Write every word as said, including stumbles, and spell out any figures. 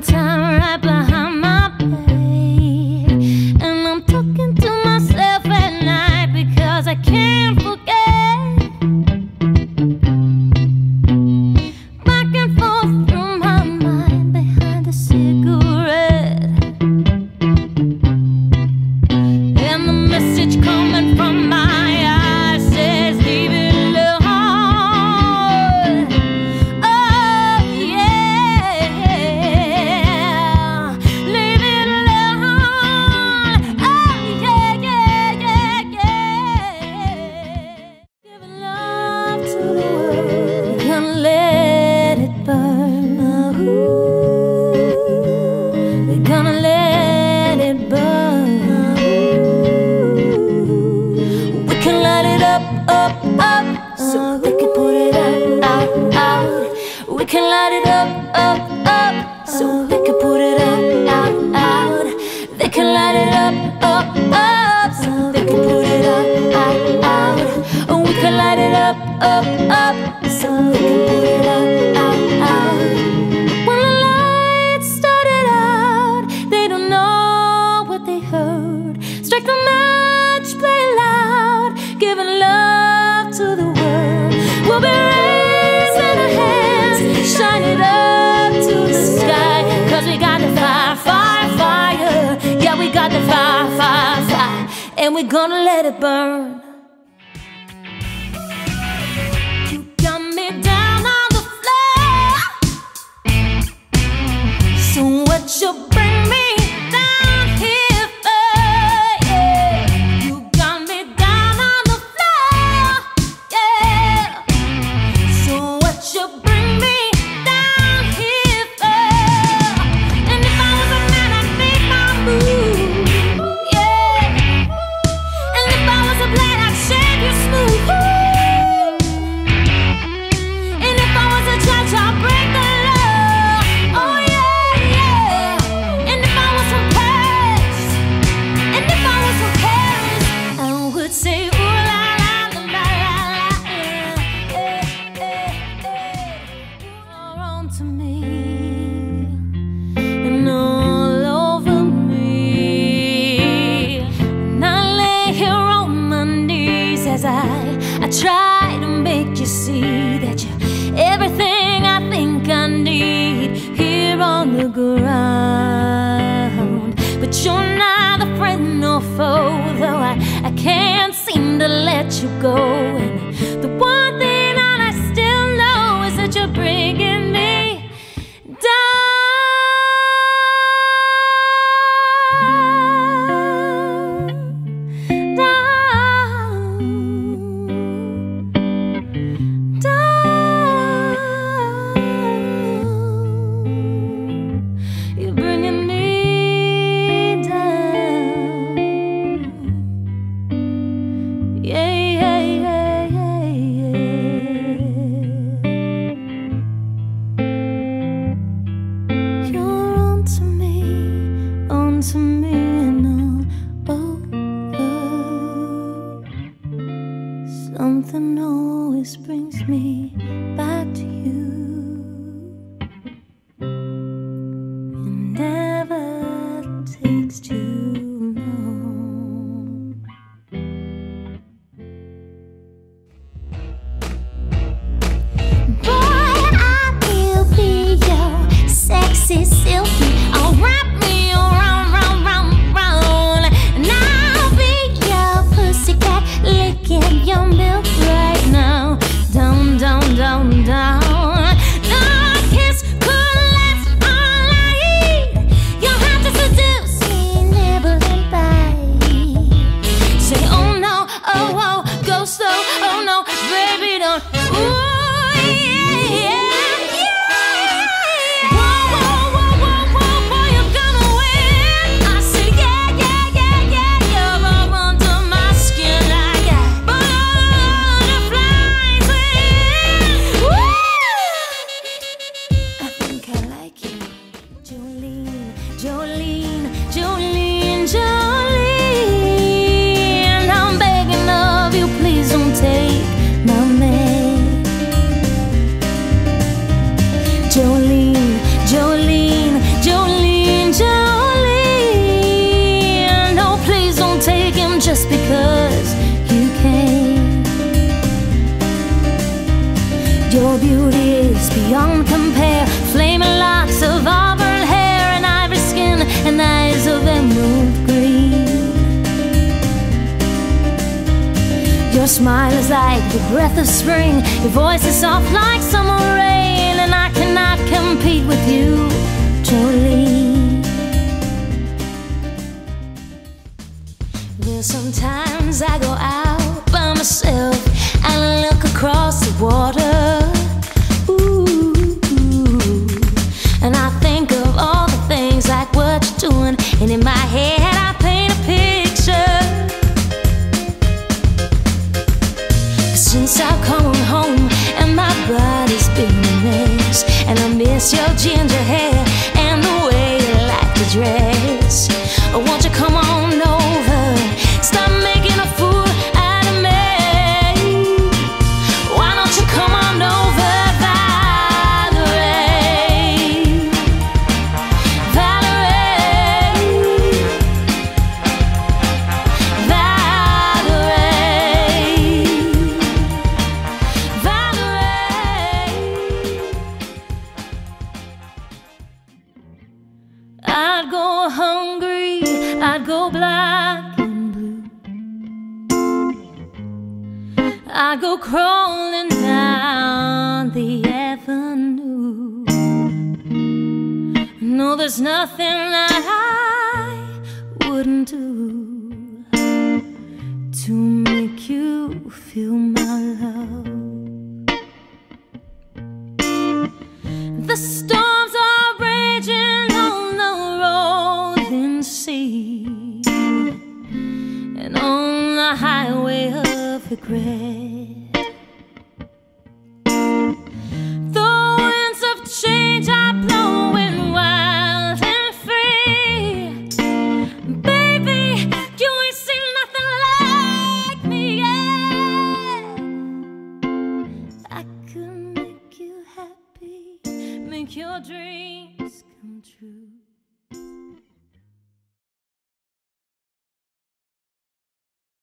time right behind my back, and I'm talking to myself at night because I can't forget. Back and forth through my mind behind a cigarette, and the message coming from my eyes says, leave it alone. Oh yeah, leave it alone. Oh yeah, yeah, yeah, yeah. Giving love to the world, gonna let it burn. Ooh, we're gonna let it burn. We can light it up, up, up, so they can put it out, out, out. We can light it up, up, up, so they can put it out, out, out. They can light it up, up, up, so they can put it out, out, out. Oh, we can light it up, up, up, so they can put it out, out, out. When the lights started out, they don't know what they heard. Strike the match, play it loud, giving love to the world. We'll be raising our hands, shine it up to the sky, cause we got the fire, fire, fire. Yeah, we got the fire, fire, fire, and we're gonna let it burn. You got me down on the floor, so what you bring me down here for? Yeah. You got me down on the floor, yeah. So what you bring me down here for? And if I was a man, I'd make my move, yeah. And if I was a blade, I'd shave you smooth. And if I was a judge, I'd break the law. Oh yeah, yeah. And if I was from Paris, and if I was from Paris, I would say ooh la la la la la la. Eh, eh, eh. You're on to me and all over me, and I lay here on my knees as I I try to make you see that you're everything I think I need here on the ground. But you're neither friend nor foe, though I, I can't seem to let you go. And the one thing that I still know is that you're bringing me down, down, down. You're bringing me down. Yeah, yeah, yeah, yeah, yeah. You're onto me, onto me and all over. Something always brings me back to you. It never takes too long. Boy, I will be your sexy silky. I'll wrap me around, round, round, round, and I'll be your pussycat, licking your milk right now. Down, down, down, down. The kiss could last all night. You'll have to seduce me, nibble and bite. Say oh no, oh oh, go slow, oh no, baby don't. Ooh yeah, yeah, yeah. Whoa, whoa, whoa, whoa, whoa, boy, you're gonna win. I say yeah, yeah, yeah, yeah, you're up under my skin like a butterflies wing. Woo! I think I like you, Jolene, Jolene, Jolene, Jolene. I'm begging of you, please don't take my man. Jolene, Jolene, Jolene. beyond compare. Flaming locks of auburn hair and ivory skin and eyes of emerald green. Your smile is like the breath of spring. Your voice is soft like summer rain, and I cannot compete with you, Jolene. There's sometimes I go out by myself and I look across the water. Ooh, and I think of all the things like what you're doing, and in my head I paint a picture. Since I've come home and my body's been a mess, and I miss your ginger hair and the way you like to dress. Won't you come on over, stop making a fool out of me? Why don't you come on over, Valerie? Valerie, Valerie, Valerie. I'd go hungry, I'd go black and blue, I'd go crawling down the avenue. No, there's nothing that I wouldn't do to make you feel my love. The storms are raging on the rolling sea, and on the highway of regret. The winds of change are blowing wild and free. Baby, you ain't seen nothing like me yet. I could make you happy, make your dreams